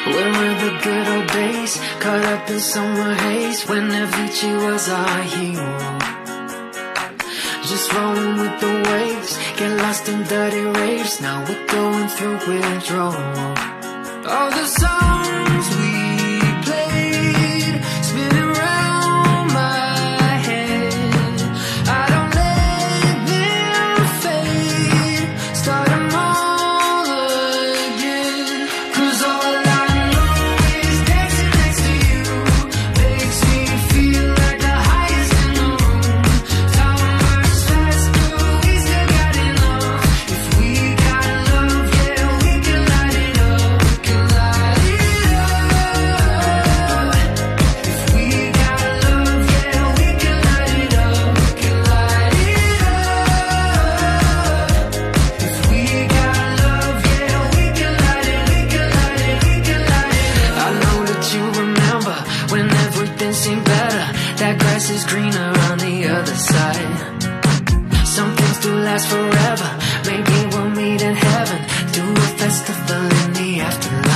Where were the good old days? Caught up in summer haze when Avicii was our hero. Just rolling with the waves, get lost in dirty raves. Now we're going through withdrawal. All the songs we played, spinning round my head. I don't let them fade, start them all again. 'Cause all I know is dancing next to you makes me feel like the highest in the room. Time marches faster, we still got enough. If we got love, yeah, we can light it up, we can light it up. If we got love, yeah, we can light it up, we can light it up. If we got love, yeah, we can light it, we can light it, we can light it up. I know that you remember when everything seemed better. That grass is greener on the other side. Some things do last forever. Maybe we'll meet in heaven, do a festival in the afterlife.